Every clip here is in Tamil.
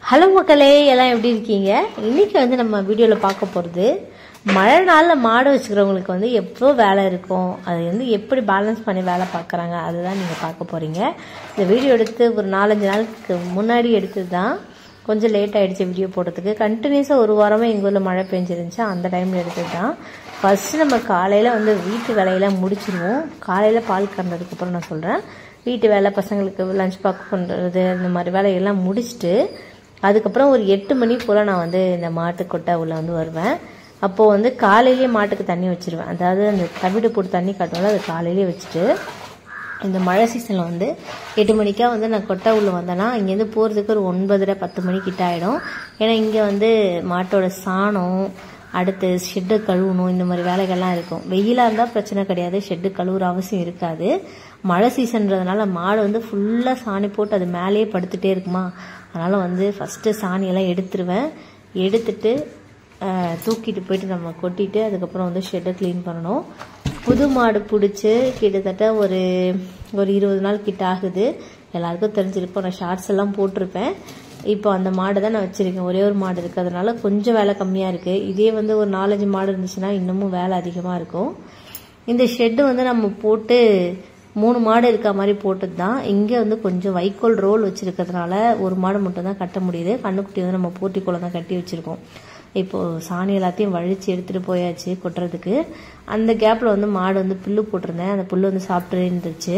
ஹலோ மக்களே, எல்லாம் எப்படி இருக்கீங்க? இன்னைக்கு வந்து நம்ம வீடியோவில் பார்க்க போகிறது மழை நாளில் மாடு வச்சுக்கிறவங்களுக்கு வந்து எப்போ வேலை இருக்கும், அது வந்து எப்படி பேலன்ஸ் பண்ணி வேலை பார்க்குறாங்க, அதுதான் நீங்கள் பார்க்க போகிறீங்க. இந்த வீடியோ எடுத்து ஒரு 4-5 நாளுக்கு முன்னாடி எடுத்தது தான். கொஞ்சம் லேட் ஆகிடுச்சு வீடியோ போடுறதுக்கு. கண்டினியூஸாக ஒரு வாரமாக எங்கள் ஊரில் மழை பெஞ்சிருந்துச்சு. அந்த டைமில் எடுத்தது தான். ஃபஸ்ட்டு நம்ம காலையில் வந்து வீட்டு வேலையெல்லாம் முடிச்சிடுவோம். காலையில் பால் கறந்ததுக்கப்புறம் நான் சொல்கிறேன். வீட்டு வேலை, பசங்களுக்கு லஞ்ச் பேக் பண்ணுறது, இந்த மாதிரி வேலையெல்லாம் முடிச்சுட்டு அதுக்கப்புறம் ஒரு 8 மணி போல் நான் வந்து இந்த மாட்டு கொட்டை உள்ள வந்து வருவேன். அப்போது வந்து காலையிலேயே மாட்டுக்கு தண்ணி வச்சுருவேன். அதாவது அந்த தவிடு போட்டு தண்ணி காட்டுவோம்ல, அது காலையிலேயே வச்சுட்டு இந்த மழை சீசனில் வந்து 8 மணிக்காக வந்து நான் கொட்டை உள்ளே வந்தேன்னா இங்கேருந்து போகிறதுக்கு ஒரு 9:30-10 மணிக்கிட்ட ஆகிடும். ஏன்னா இங்கே வந்து மாட்டோட சாணம், அடுத்து ஷெட்டு கழுவணும், இந்த மாதிரி வேலைகள்லாம் இருக்கும். வெயிலாக இருந்தால் பிரச்சனை கிடையாது, ஷெட்டு கழுவுற அவசியம் இருக்காது. மழை சீசன்றதுனால மாடு வந்து ஃபுல்லாக சாணி போட்டு அது மேலேயே படுத்துகிட்டே இருக்குமா, அதனால் வந்து ஃபஸ்ட்டு சாணியெல்லாம் எடுத்துருவேன். எடுத்துட்டு தூக்கிட்டு போயிட்டு நம்ம கொட்டிட்டு அதுக்கப்புறம் வந்து ஷெட்டை க்ளீன் பண்ணணும். புது மாடு பிடிச்சி கிட்டத்தட்ட ஒரு 20 நாள் கிட்ட ஆகுது. எல்லாருக்கும் தெரிஞ்சிருக்கும், நான் ஷார்ட்ஸ் எல்லாம் போட்டிருப்பேன். இப்போ அந்த மாடு தான் நான் வச்சுருக்கேன். ஒரே ஒரு மாடு இருக்குது, அதனால கொஞ்சம் வேலை கம்மியாக இருக்குது. இதே வந்து ஒரு 4-5 மாடு இருந்துச்சுன்னா இன்னமும் வேலை அதிகமாக இருக்கும். இந்த ஷெட்டு வந்து நம்ம போட்டு 3 மாடு இருக்க மாதிரி போட்டது தான். இங்கே வந்து கொஞ்சம் வைக்கோல் ரோல் வச்சுருக்கிறதுனால ஒரு மாடு மட்டும் தான் கட்ட முடியுது. கண்ணுக்குட்டி வந்து நம்ம போட்டிக்குள்ளே தான் கட்டி வச்சுருக்கோம். இப்போது சாணி எல்லாத்தையும் வழித்து எடுத்துகிட்டு போயாச்சு கொட்டுறதுக்கு. அந்த கேப்பில் வந்து மாடு வந்து புல்லு போட்டிருந்தேன். அந்த புல்லு வந்து சாப்பிட்டு இருந்துச்சு.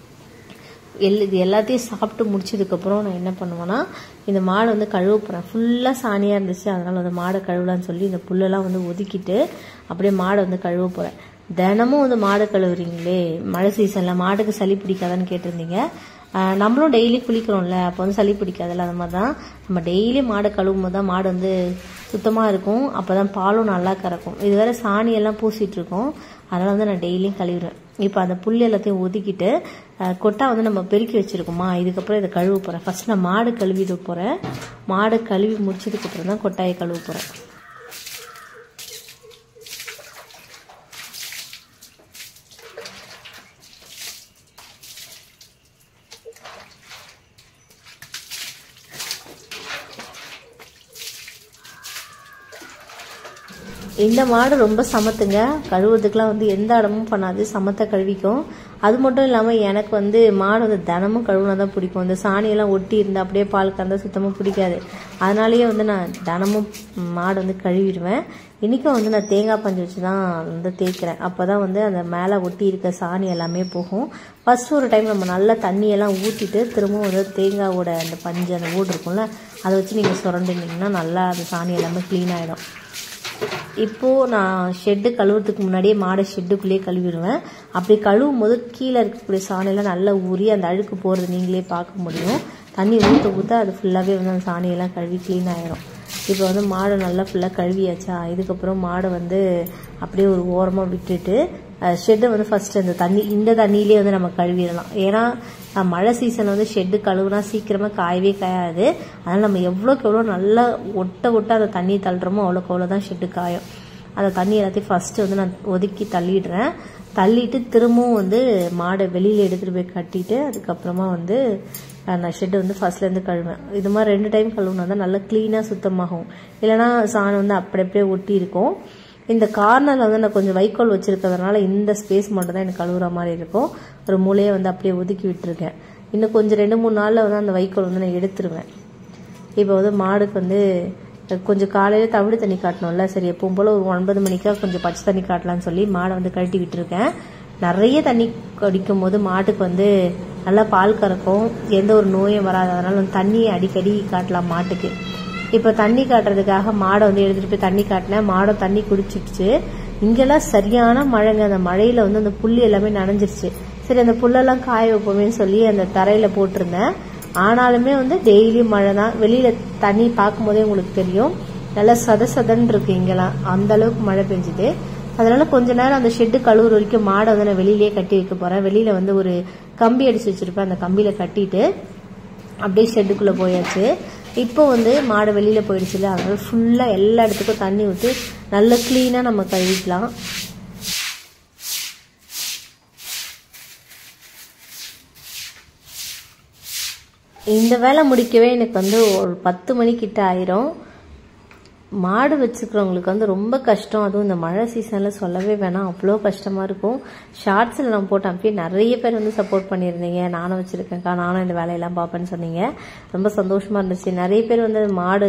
இது எல்லாத்தையும் சாப்பிட்டு முடிச்சதுக்கப்புறம் நான் என்ன பண்ணுவேன்னா, இந்த மாடை வந்து கழுவ போகிறேன். ஃபுல்லாக சாணியாக இருந்துச்சு, அதனால் வந்து மாடை கழுவலான்னு சொல்லி இந்த புல்லெல்லாம் வந்து ஒதுக்கிட்டு அப்படியே மாடை வந்து கழுவ போகிறேன். தினமும் வந்து மாடு கழுவுறீங்களே, மழை சீசனில் மாடுக்கு சளி பிடிக்காதான்னு கேட்டிருந்தீங்க. நம்மளும் டெய்லி குளிக்கிறோம்ல, அப்போ வந்து சளி பிடிக்காதுல்ல. அந்த மாதிரி தான் நம்ம டெய்லி மாடு கழுவும் போது தான் மாடு வந்து சுத்தமாக இருக்கும். அப்போ தான் பாலும் நல்லா கறக்கும். இது வேறு சாணியெல்லாம் பூசிகிட்டு இருக்கோம், அதனால் வந்து நான் டெய்லியும் கழுவிடுவேன். இப்போ அந்த புல் எல்லாத்தையும் ஒதுக்கிட்டு கொட்டா வந்து நம்ம பெருக்கி வச்சுருக்கோமா, இதுக்கப்புறம் இதை கழுவ போகிறேன். ஃபஸ்ட் நான் மாடு கழுவிட போகிறேன். மாடு கழுவி முடிச்சதுக்கப்புறம் தான் கொட்டாயை கழுவ போகிறேன். இந்த மாடு ரொம்ப சமத்துங்க. கழுவுறதுக்கெலாம் வந்து எந்த இடமும் பண்ணாது, சமத்தை கழுவிக்கும். அது மட்டும் இல்லாமல் எனக்கு வந்து மாடு வந்து தினமும் கழுவுனா தான் பிடிக்கும். இந்த சாணியெல்லாம் ஒட்டி இருந்தால் அப்படியே பால் கறந்தால் சுத்தமாக பிடிக்காது. அதனாலேயே வந்து நான் தினமும் மாடு வந்து கழுவிடுவேன். இன்றைக்கும் வந்து நான் தேங்காய் பஞ்சு வச்சு தான் வந்து தேய்க்கிறேன். அப்போ தான் வந்து அந்த மேலே ஒட்டி இருக்க சாணி எல்லாமே போகும். ஃபஸ்ட்டு ஒரு டைம் நம்ம நல்லா தண்ணியெல்லாம் ஊற்றிட்டு திரும்பவும் வந்து தேங்காயோட அந்த பஞ்சு, அந்த ஓடு இருக்கும்ல, அதை வச்சு நீங்கள் சுரண்டிங்கன்னா நல்லா அந்த சாணி எல்லாமே க்ளீன் ஆகிடும். இப்போது நான் ஷெட்டு கழுவுறதுக்கு முன்னாடியே மாடை ஷெட்டுக்குள்ளேயே கழுவிடுவேன். அப்படி கழுவும் போது கீழே இருக்கக்கூடிய சாணியெல்லாம் நல்லா ஊறி அந்த அழுக்கு போகிறது நீங்களே பார்க்க முடியும். தண்ணி ஊற்ற அது ஃபுல்லாகவே வந்து அந்த சாணியெல்லாம் கழுவி க்ளீன் ஆகிடும். இப்போ வந்து மாடை நல்லா ஃபுல்லாக கழுவியாச்சா, இதுக்கப்புறம் மாடை வந்து அப்படியே ஒரு ஓரமாக விட்டுட்டு ஷெட்டை வந்து ஃபஸ்ட்டு இந்த தண்ணியிலே வந்து நம்ம கழுவிடலாம். ஏன்னா மழை சீசன் வந்து ஷெட்டு கழுவுனா சீக்கிரமாக காயவே காயாது. அதனால் நம்ம எவ்வளோக்கு எவ்வளோ நல்லா ஒட்ட அந்த தண்ணி தள்ளுறோமோ அவ்வளோக்கு அவ்வளோ தான் ஷெட்டு காயும். அந்த தண்ணி எல்லாத்தையும் ஃபஸ்ட்டு வந்து நான் ஒதுக்கி தள்ளிடுறேன். தள்ளிட்டு திரும்பவும் வந்து மாடை வெளியில் எடுத்துகிட்டு போய் கட்டிட்டு அதுக்கப்புறமா வந்து நான் ஷெட்டு வந்து ஃபஸ்ட்லேருந்து கழுவேன். இது மாதிரி 2 டைம் கழுவுனா தான் நல்லா க்ளீனாக சுத்தமாகும். இல்லைனா சாணம் வந்து அப்படியே ஒட்டி இருக்கும். இந்த கார்னரில் வந்து நான் கொஞ்சம் வைக்கோல் வச்சுருக்கிறதுனால இந்த ஸ்பேஸ் மட்டும் தான் எனக்கு கழுவுற மாதிரி இருக்கும். ஒரு மூலையை வந்து அப்படியே ஒதுக்கி விட்டுருக்கேன். இன்னும் கொஞ்சம் 2-3 நாளில் வந்து அந்த வைக்கோல் வந்து நான் எடுத்துருவேன். இப்போ வந்து மாடுக்கு வந்து கொஞ்சம் காலையில் தவிடு தண்ணி காட்டணும்ல, சரி எப்பவும் போல் ஒரு 9 மணிக்காக கொஞ்சம் பச்சை தண்ணி காட்டலான்னு சொல்லி மாடை வந்து கழட்டி விட்டுருக்கேன். நிறைய தண்ணி குடிக்கும் போது மாட்டுக்கு வந்து நல்லா பால் கறக்கும், எந்த ஒரு நோயும் வராது. அதனால் வந்து தண்ணியை அடிக்கடி காட்டலாம் மாட்டுக்கு. இப்போ தண்ணி காட்டுறதுக்காக மாடை வந்து எடுத்துகிட்டு போய் தண்ணி காட்டினேன். மாடை தண்ணி குடிச்சிடுச்சு. இங்கெல்லாம் சரியான மழைங்க. அந்த மழையில் வந்து அந்த புல் எல்லாமே நனைஞ்சிருச்சு. சரி அந்த புல்லெல்லாம் காய வைப்போமேன்னு சொல்லி அந்த தரையில் போட்டிருந்தேன். ஆனாலுமே வந்து டெய்லியும் மழை தான். வெளியில் தண்ணி பார்க்கும் போதே உங்களுக்கு தெரியும், நல்லா சதன்னு இருக்கு இங்கெல்லாம், அந்த அளவுக்கு மழை பெஞ்சுது. அதனால கொஞ்ச நேரம் அந்த ஷெட்டு கழுவுற வரைக்கும் மாடை வந்து நான் வெளியிலேயே கட்டி வைக்க போகிறேன். வெளியில் வந்து ஒரு கம்பி அடிச்சு வச்சுருப்பேன், அந்த கம்பியில் கட்டிட்டு அப்படியே ஷெட்டுக்குள்ளே போயாச்சு. இப்போ வந்து மாடு வெளியில் போயிடுச்சுல, அதனால ஃபுல்லாக எல்லா இடத்துக்கும் தண்ணி ஊற்றி நல்லா க்ளீனாக நம்ம கழுவிக்கலாம். இந்த வேலை முடிக்கவே எனக்கு வந்து ஒரு 10 மணிக்கிட்ட ஆயிரும். மாடு வச்சுக்கிறவங்களுக்கு வந்து ரொம்ப கஷ்டம். அதுவும் இந்த மழை சீசனில் சொல்லவே வேணாம், அவ்வளோ கஷ்டமாக இருக்கும். ஷார்ட்ஸில் நான் போட்டேன், அப்பயே நிறைய பேர் வந்து சப்போர்ட் பண்ணியிருந்தீங்க. நானும் வச்சுருக்கேன்க்கா, நானும் இந்த வேலையெல்லாம் பார்ப்பேன்னு சொன்னீங்க. ரொம்ப சந்தோஷமாக இருந்துச்சு. நிறைய பேர் வந்து மாடு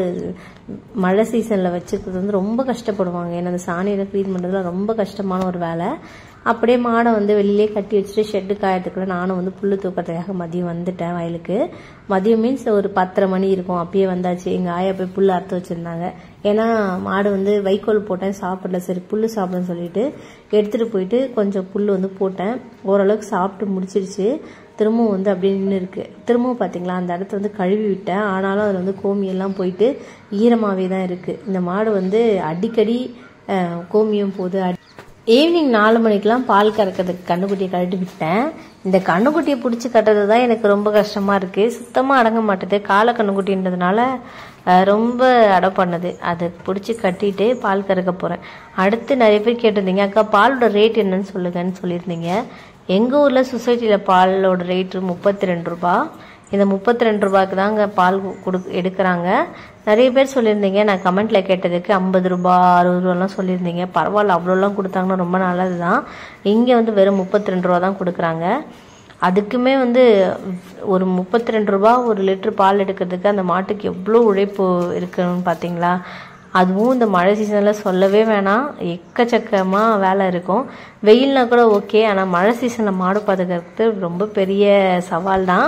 மழை சீசனில் வச்சுக்கிறது வந்து ரொம்ப கஷ்டப்படுவாங்க. ஏன்னா அந்த சாணியில் க்ளீன் பண்ணுறதுல ரொம்ப கஷ்டமான ஒரு வேலை. அப்படியே மாடை வந்து வெளியிலே கட்டி வச்சுட்டு ஷெட்டு காயத்துக்குள்ள நானும் வந்து புல் தூக்கிறதுக்காக மதியம் வந்துட்டேன் வயலுக்கு. மதியம் மீன்ஸ் ஒரு 10:30 மணி இருக்கும். அப்பயே வந்தாச்சு. எங்கள் ஆயா போய் புல் அறுத்து வச்சுருந்தாங்க. ஏன்னா மாடு வந்து வைக்கோல் போட்டேன், சாப்பிடல. சரி புல் சாப்பிடுன்னு சொல்லிட்டு எடுத்துகிட்டு போயிட்டு கொஞ்சம் புல் வந்து போட்டேன். ஓரளவுக்கு சாப்பிட்டு முடிச்சிருச்சு. திரும்பவும் வந்து அப்படியே நின்று இருக்கு. திரும்பவும் பார்த்தீங்களா அந்த இடத்த வந்து கழுவி விட்டேன். ஆனாலும் அதில் வந்து கோமியெல்லாம் போயிட்டு ஈரமாகவே தான் இருக்குது. இந்த மாடு வந்து அடிக்கடி கோமியம் போகுது. ஈவினிங் 4 மணிக்கெலாம் பால் கறக்கிறதுக்கு கண்ணுக்குட்டியை கழட்டி விட்டேன். இந்த கண்ணுக்குட்டியை பிடிச்சி கட்டுறது தான் எனக்கு ரொம்ப கஷ்டமாக இருக்குது. சுத்தமாக அடங்க மாட்டேது. காலை கண்ணுக்குட்டின்றதுனால ரொம்ப அடம் பண்ணுது. அதை பிடிச்சி கட்டிட்டு பால் கறக்க போகிறேன். அடுத்து நிறைய பேர் கேட்டிருந்தீங்க, அக்கா பாலோட ரேட் என்னன்னு சொல்லுங்கன்னு சொல்லியிருந்தீங்க. எங்கள் ஊரில் சொசைட்டியில் பாலோட ரேட்டு 32 ரூபா. இந்த 32 ரூபாய்க்கு தாங்க பால் எடுக்கிறாங்க. நிறைய பேர் சொல்லியிருந்தீங்க, நான் கமெண்ட்டில் கேட்டதுக்கு 50 ரூபா 60 ரூபாலாம் சொல்லியிருந்தீங்க. பரவாயில்ல, அவ்வளோலாம் கொடுத்தாங்கன்னா ரொம்ப நல்லது தான். இங்கே வந்து வெறும் 32 ரூபா தான் கொடுக்குறாங்க. அதுக்குமே வந்து ஒரு 32 ரூபா ஒரு லிட்டர் பால் எடுக்கிறதுக்கு அந்த மாட்டுக்கு எவ்வளோ உழைப்பு இருக்குன்னு பார்த்தீங்களா? அதுவும் இந்த மழை சீசனில் சொல்லவே வேணாம், எக்கச்சக்கமாக வேலை இருக்கும். வெயில்னா கூட ஓகே, ஆனால் மழை சீசனில் மாடு பாதுகாக்கிறது ரொம்ப பெரிய சவால் தான்.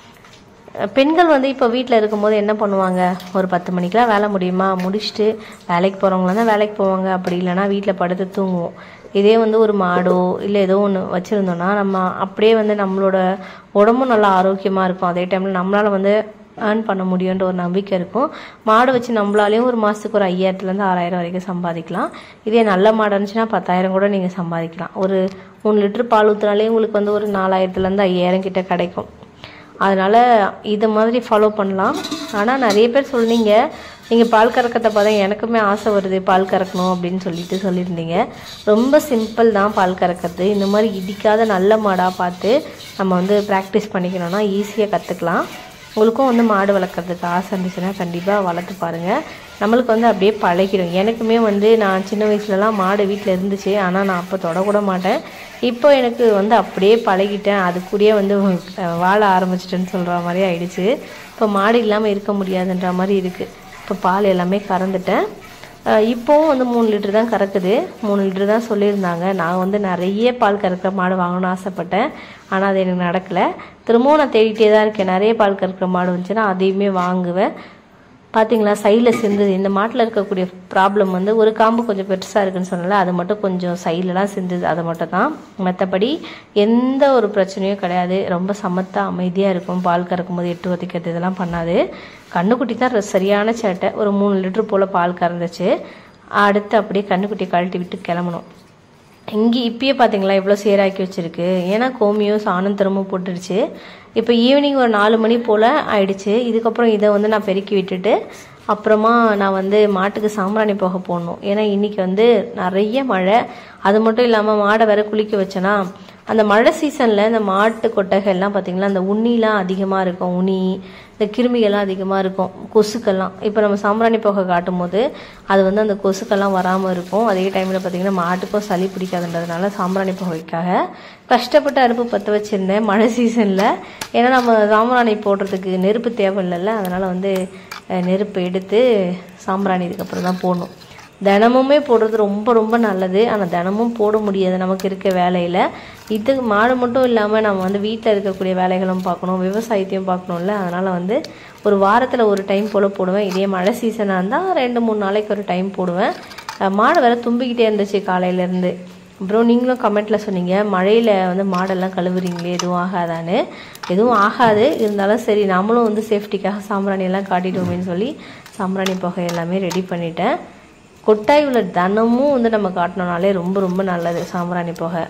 பெண்கள் வந்து இப்போ வீட்டில் இருக்கும்போது என்ன பண்ணுவாங்க, ஒரு 10 மணிக்கெலாம் வேலை முடியுமா, முடிச்சுட்டு வேலைக்கு போகிறவங்களாம் தான் வேலைக்கு போவாங்க. அப்படி இல்லைனா வீட்டில் படுத்து தூங்குவோம். இதே வந்து ஒரு மாடோ இல்லை ஏதோ ஒன்று வச்சுருந்தோன்னா நம்ம அப்படியே வந்து நம்மளோட உடம்பும் நல்லா ஆரோக்கியமாக இருக்கும். அதே டைமில் நம்மளால் வந்து ஏர்ன் பண்ண முடியுன்ற ஒரு நம்பிக்கை இருக்கும். மாடு வச்சு நம்மளாலேயும் ஒரு மாதத்துக்கு ஒரு 5000-லேருந்து 6000 வரைக்கும் சம்பாதிக்கலாம். இதே நல்ல மாடு இருந்துச்சுன்னா 10,000 கூட நீங்கள் சம்பாதிக்கலாம். ஒரு 3 லிட்டர் பால் ஊற்றினாலே உங்களுக்கு வந்து ஒரு 4000-லேருந்து 5000 கிட்ட கிடைக்கும். அதனால் இது மாதிரி ஃபாலோ பண்ணலாம். ஆனால் நிறைய பேர் சொன்னீங்க, நீங்கள் பால் கறக்கிறத பார்த்தா எனக்குமே ஆசை வருது பால் கறக்கணும் அப்படின்னு சொல்லியிருந்தீங்க. ரொம்ப சிம்பிள் தான் பால் கறக்கிறது. இந்த மாதிரி இடிக்காத நல்ல மாடாக பார்த்து நம்ம வந்து ப்ராக்டிஸ் பண்ணிக்கணும்னா ஈஸியாக கற்றுக்கலாம். உங்களுக்கும் வந்து மாடு வளர்க்குறதுக்கு ஆசை இருந்துச்சுன்னா கண்டிப்பாக வளர்த்து பாருங்கள். நம்மளுக்கு வந்து அப்படியே பழகிடும். எனக்குமே வந்து நான் சின்ன வயசுலலாம் மாடு வீட்டில் இருந்துச்சு, ஆனால் நான் அப்போ தொடக்கூட மாட்டேன். இப்போ எனக்கு வந்து அப்படியே பழகிட்டேன். அது கூடயே வந்து வாழ ஆரம்பிச்சிட்டேன்னு சொல்கிற மாதிரி ஆயிடுச்சு. இப்போ மாடு இல்லாமல் இருக்க முடியாதுன்ற மாதிரி இருக்குது. இப்போ பால் எல்லாமே கறந்துட்டேன். இப்போவும் வந்து 3 லிட்டர் தான் கறக்குது. 3 லிட்டர் தான் சொல்லியிருந்தாங்க. நான் வந்து நிறைய பால் கறக்கிற மாடு வாங்கணும்னு ஆசைப்பட்டேன், ஆனால் அது எனக்கு நடக்கலை. திரும்பவும் நான் தேடிட்டே தான் இருக்கேன். நிறைய பால் கறக்கிற மாடு வந்துச்சுன்னா அதையுமே வாங்குவேன். பார்த்தீங்களா சைடில் சிந்துது. இந்த மாட்டில் இருக்கக்கூடிய ப்ராப்ளம் வந்து ஒரு காம்பு கொஞ்சம் பெருசாக இருக்குன்னு சொன்னால அது மட்டும் கொஞ்சம் சைட்லலாம் சிந்துது. அதை மட்டும் தான், மற்றபடி எந்த ஒரு பிரச்சனையும் கிடையாது. ரொம்ப சமத்தாக அமைதியாக இருக்கும். பால் கறக்கும் போது எட்டு ஒத்திக்கிறது இதெல்லாம் பண்ணாது. கண்ணுக்குட்டி தான் சரியான சேட்டை. ஒரு 3 லிட்டர் போல் பால் கறந்துச்சு. அடுத்து அப்படியே கண்ணுக்குட்டி கழட்டி விட்டு கிளம்பணும். இங்கே இப்பயே பார்த்தீங்களா இவ்வளோ சேராக்கி வச்சுருக்கு. ஏன்னா கோமியும் சாணம் திரும்ப போட்டுடுச்சு. இப்போ ஈவினிங் ஒரு 4 மணி போல் ஆயிடுச்சு. இதுக்கப்புறம் இதை வந்து நான் பெருக்கி விட்டுட்டு அப்புறமா நான் வந்து மாட்டுக்கு சாம்பிராணி போக போடணும். ஏன்னா இன்றைக்கி வந்து நிறைய மழை. அது மட்டும் இல்லாமல் மாடை வேற குளிக்க வச்சேன்னா அந்த மழை சீசனில் இந்த மாட்டு கொட்டகைலாம் பார்த்திங்களா அந்த உண்ணிலாம் அதிகமாக இருக்கும். உனி இந்த கிருமிகள்லாம் அதிகமாக இருக்கும், கொசுக்கெல்லாம். இப்போ நம்ம சாம்பிராணி போக காட்டும் போது அது வந்து அந்த கொசுக்கெல்லாம் வராமல் இருக்கும். அதே டைமில் பார்த்திங்கன்னா மாட்டுக்கும் சளி பிடிக்காதுன்றதுனால சாம்பிராணி புகைக்காக கஷ்டப்பட்டு அடுப்பு பற்ற வச்சுருந்தேன் மழை சீசனில். ஏன்னா நம்ம சாம்பிராணி போடுறதுக்கு நெருப்பு தேவையில்லைல்ல, அதனால் வந்து நெருப்பு எடுத்து சாம்பிராணி இதுக்கப்புறம் தான் போடணும். தினமுமே போடுறது ரொம்ப ரொம்ப நல்லது. ஆனால் தினமும் போட முடியாது நமக்கு இருக்க வேலையில். இதுக்கு மாடு மட்டும் இல்லாமல் நம்ம வந்து வீட்டில் இருக்கக்கூடிய வேலைகளும் பார்க்கணும், விவசாயத்தையும் பார்க்கணும்ல. அதனால் வந்து ஒரு வாரத்தில் ஒரு டைம் போல் போடுவேன். இதே மழை சீசனாக இருந்தால் 2-3 நாளைக்கு ஒரு டைம் போடுவேன். மாடு வேறு தும்பிக்கிட்டே இருந்துச்சு காலையிலேருந்து. அப்புறம் நீங்களும் கமெண்ட்டில் சொன்னீங்க, மழையில் வந்து மாடெல்லாம் கழுவுறீங்களே எதுவும் ஆகாதான்னு. எதுவும் ஆகாது, இருந்தாலும் சரி நம்மளும் வந்து சேஃப்டிக்காக சாம்பிராணியெல்லாம் காட்டிடுவோமேன்னு சொல்லி சாம்பிராணி புகை எல்லாமே ரெடி பண்ணிட்டேன். கொட்டாய் உள்ள தினமும் வந்து நம்ம காட்டினோனாலே ரொம்ப ரொம்ப நல்லது சாம்பிராணி புகை.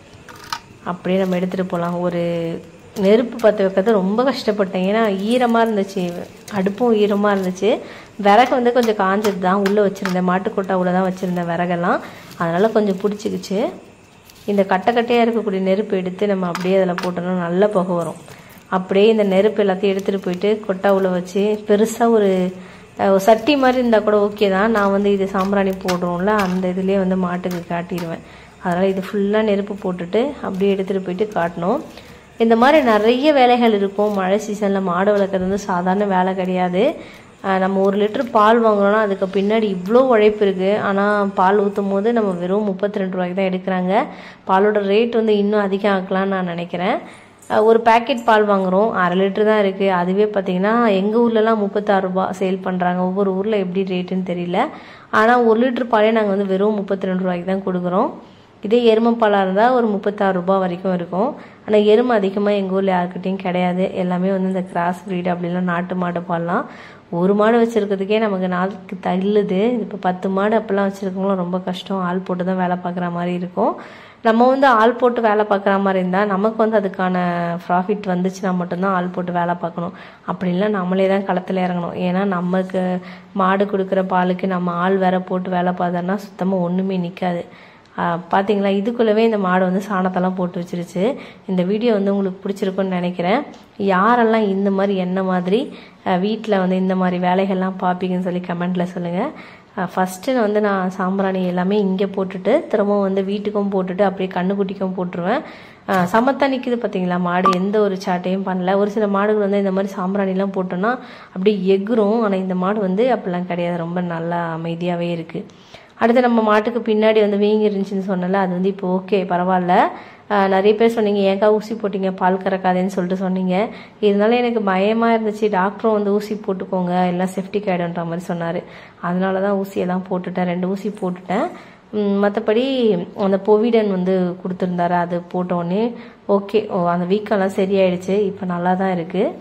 அப்படியே நம்ம எடுத்துகிட்டு போகலாம். ஒரு நெருப்பு பற்ற வைக்கிறது ரொம்ப கஷ்டப்பட்டேன். ஏன்னா ஈரமாக இருந்துச்சு, அடுப்பும் ஈரமாக இருந்துச்சு. விறகு வந்து கொஞ்சம் காஞ்சது தான் உள்ளே வச்சுருந்தேன், மாட்டுக்கொட்டா உள்ளே தான் வச்சுருந்தேன் விறகெல்லாம். அதனால் கொஞ்சம் பிடிச்சிக்கிச்சு. இந்த கட்டையாக இருக்கக்கூடிய நெருப்பு எடுத்து நம்ம அப்படியே அதில் போட்டோம்னா நல்ல புகை வரும். அப்படியே இந்த நெருப்பு எல்லாத்தையும் எடுத்துகிட்டு போயிட்டு கொட்டாவில் வச்சு பெருசாக ஒரு சட்டி மாதிரி இருந்தால் கூட ஓகே தான். நான் வந்து இது சாம்பிராணி போடுறோம்ல அந்த இதுலேயே வந்து மாட்டுக்கு காட்டிடுவேன். அதனால் இது ஃபுல்லாக நெருப்பு போட்டுட்டு அப்படியே எடுத்துகிட்டு போயிட்டு காட்டணும். இந்த மாதிரி நிறைய வேலைகள் இருக்கும். மழை சீசனில் மாடு வளர்க்குறது வந்து சாதாரண வேலை கிடையாது. நம்ம 1 லிட்டர் பால் வாங்குறோன்னா அதுக்கு பின்னாடி இவ்வளோ உழைப்பு இருக்குது. ஆனால் பால் ஊற்றும் போது நம்ம வெறும் 32 ரூபாய்க்கு தான் எடுக்கிறாங்க. பாலோட ரேட் வந்து இன்னும் அதிகம் ஆக்கலான்னு நான் நினைக்கிறேன். ஒரு பேக்கெட் பால் வாங்குகிறோம், 1/2 லிட்டர் தான் இருக்குது. அதுவே பார்த்திங்கன்னா எங்கள் ஊர்லலாம் 36 ரூபா சேல் பண்ணுறாங்க. ஒவ்வொரு ஊரில் எப்படி ரேட்டுன்னு தெரியல. ஆனால் 1 லிட்டர் பாலே நாங்கள் வந்து வெறும் 32 ரூபாய்க்கு தான் கொடுக்குறோம். இதே எருமை பாலாக இருந்தால் ஒரு 36 ரூபா வரைக்கும் இருக்கும். ஆனால் எருமை அதிகமாக எங்கள் ஊரில் யாருக்கிட்டையும் கிடையாது. எல்லாமே வந்து இந்த கிராஸ் ப்ரீடு அப்படிலாம் நாட்டு மாடு பால்லாம். ஒரு மாடு வச்சுருக்கிறதுக்கே நமக்கு நாளுக்கு தள்ளுது. இப்போ 10 மாடு அப்போல்லாம் வச்சுருக்கவங்களும் ரொம்ப கஷ்டம். ஆள் போட்டு தான் வேலை பார்க்குற மாதிரி இருக்கும். நம்ம வந்து ஆள் போட்டு வேலை பார்க்குற மாதிரி இருந்தால் நமக்கு வந்து அதுக்கான ப்ராஃபிட் வந்துச்சுன்னா மட்டும்தான் ஆள் போட்டு வேலை பார்க்கணும். அப்படி இல்லை நம்மளே தான் களத்தில் இறங்கணும். ஏன்னா நமக்கு மாடு கொடுக்குற பாலுக்கு நம்ம ஆள் வேற போட்டு வேலை பார்த்தோன்னா சுத்தமாக ஒன்றுமே நிற்காது. பார்த்தீங்களா, இதுக்குள்ளவே இந்த மாடு வந்து சாணத்தெல்லாம் போட்டு வச்சிருச்சு. இந்த வீடியோ வந்து உங்களுக்கு பிடிச்சிருக்குன்னு நினைக்கிறேன். யாரெல்லாம் இந்த மாதிரி என்ன மாதிரி வீட்டில் வந்து இந்த மாதிரி வேலைகள்லாம் பார்ப்பீங்கன்னு சொல்லி கமெண்ட்டில் சொல்லுங்கள். ஃபஸ்ட்டு வந்து நான் சாம்பிராணி எல்லாமே இங்கே போட்டுட்டு திரும்பவும் வந்து வீட்டுக்கும் போட்டுட்டு அப்படியே கண்ணுக்குட்டிக்கும் போட்டுருவேன். சமத்தா நிற்கிது பார்த்தீங்களா மாடு, எந்த ஒரு சாட்டையும் பண்ணல. ஒரு சில மாடுகள் வந்து இந்த மாதிரி சாம்பிராணிலாம் போட்டோன்னா அப்படியே எகுரும். ஆனால் இந்த மாடு வந்து அப்படிலாம் கிடையாது, ரொம்ப நல்லா அமைதியாகவே இருக்குது. அடுத்து நம்ம மாட்டுக்கு பின்னாடி வந்து வீங்கி இருந்துச்சுன்னு சொன்னல, அது வந்து இப்போ ஓகே பரவாயில்ல. நிறைய பேர் சொன்னீங்க ஏங்கா ஊசி போட்டிங்க பால் கறக்காதேன்னு சொல்லிட்டு சொன்னீங்க. இருந்தாலும் எனக்கு பயமாக இருந்துச்சு. டாக்டரும் வந்து ஊசி போட்டுக்கோங்க எல்லாம் செஃப்டிக் ஆகிடுன்ற மாதிரி சொன்னார். அதனால தான் ஊசியெல்லாம் போட்டுட்டேன், 2 ஊசி போட்டுட்டேன். மற்றபடி அந்த பொவிடன் வந்து கொடுத்துருந்தாரு, அது போட்டோடனே ஓகே அந்த வீக்கெல்லாம் சரியாயிடுச்சு. இப்போ நல்லா தான் இருக்குது.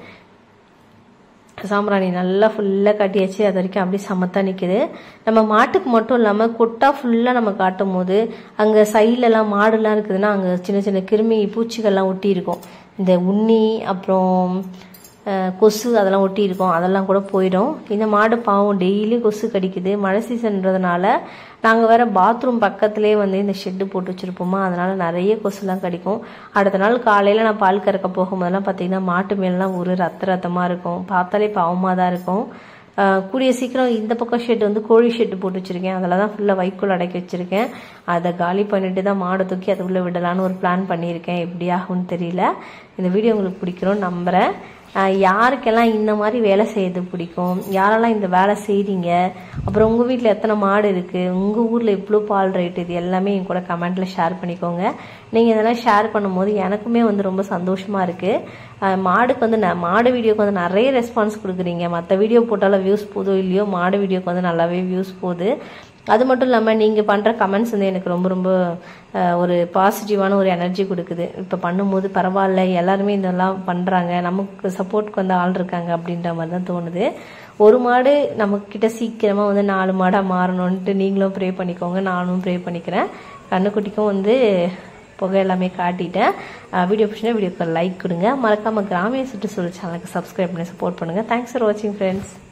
சாம்பிராணி நல்லா ஃபுல்லாக காட்டியாச்சு. அது வரைக்கும் அப்படியே சமத்தா நிற்கிது. நம்ம மாட்டுக்கு மட்டும் இல்லாமல் கொட்டா ஃபுல்லாக நம்ம காட்டும் போது அங்கே சைட்லலாம் மாடுலாம் இருக்குதுன்னா அங்கே சின்ன சின்ன கிருமி பூச்சிகள்லாம் ஒட்டி இருக்கும். இந்த உண்ணி அப்புறம் கொசு அதெல்லாம் ஒட்டி இருக்கும், அதெல்லாம் கூட போயிடும். இந்த மாடு பாவம் டெய்லி கொசு கடிக்குது. மழை சீசன்றதுனால நாங்கள் வேறு பாத்ரூம் பக்கத்துலேயே வந்து இந்த ஷெட்டு போட்டு வச்சுருப்போமா, அதனால் நிறைய கொசுலாம் கடிக்கும். அடுத்த நாள் காலையில் நான் பால் கறக்க போகும்போதெல்லாம் பார்த்தீங்கன்னா மாட்டு மேலாம் ஒரு ரத்தமாக இருக்கும். பார்த்தாலே பாவமாக தான் இருக்கும். கூடிய சீக்கிரம் இந்த பக்கம் ஷெட்டு வந்து கோழி ஷெட்டு போட்டு வச்சுருக்கேன். அதில் தான் ஃபுல்லாக வைக்கோல் அடக்கி வச்சுருக்கேன். அதை காலி பண்ணிட்டு தான் மாடு தூக்கி அதுக்குள்ளே விடலான்னு ஒரு பிளான் பண்ணியிருக்கேன். எப்படி ஆகும்னு தெரியல. இந்த வீடியோ உங்களுக்கு பிடிக்கணும்னு நம்புகிறேன். யாருக்கெல்லாம் இந்த மாதிரி வேலை செய்யறது பிடிக்கும், யாரெல்லாம் இந்த வேலை செய்கிறீங்க, அப்புறம் உங்கள் வீட்டில் எத்தனை மாடு இருக்குது, உங்கள் ஊரில் இவ்வளோ பால் ரேட்டு, இது எல்லாமே என் கூட கமெண்ட்டில் ஷேர் பண்ணிக்கோங்க. நீங்கள் இதெல்லாம் ஷேர் பண்ணும்போது எனக்குமே வந்து ரொம்ப சந்தோஷமாக இருக்குது. மாடுக்கு வந்து மாடு வீடியோக்கு வந்து நிறைய ரெஸ்பான்ஸ் கொடுக்குறீங்க. மற்ற வீடியோ போட்டாலும் வியூஸ் போதோ இல்லையோ மாடு வீடியோக்கு வந்து நல்லாவே வியூஸ் போகுது. அது மட்டும் இல்லாமல் நீங்கள் பண்ணுற கமெண்ட்ஸ் வந்து எனக்கு ரொம்ப ரொம்ப ஒரு பாசிட்டிவான ஒரு எனர்ஜி கொடுக்குது. இப்போ பண்ணும்போது பரவாயில்ல, எல்லாருமே இதெல்லாம் பண்ணுறாங்க, நமக்கு சப்போர்ட்க்கு வந்து ஆள் இருக்காங்க அப்படின்ற மாதிரி தான் தோணுது. ஒரு மாடு நம்மக்கிட்ட சீக்கிரமாக வந்து 4 மாடாக மாறணுன்ட்டு நீங்களும் ப்ரே பண்ணிக்கோங்க, நானும் ப்ரே பண்ணிக்கிறேன். கண்ணுக்குட்டிக்கும் வந்து புகை எல்லாமே காட்டிட்டேன். வீடியோ பிடிச்சினா வீடியோக்கு லைக் கொடுங்க. மறக்காமல் கிராமிய சுற்றுச்சூழல் சேனலுக்கு சப்ஸ்கிரைப் பண்ணி சப்போர்ட் பண்ணுங்கள். தேங்க்ஸ் ஃபார் வாட்சிங் ஃப்ரெண்ட்ஸ்.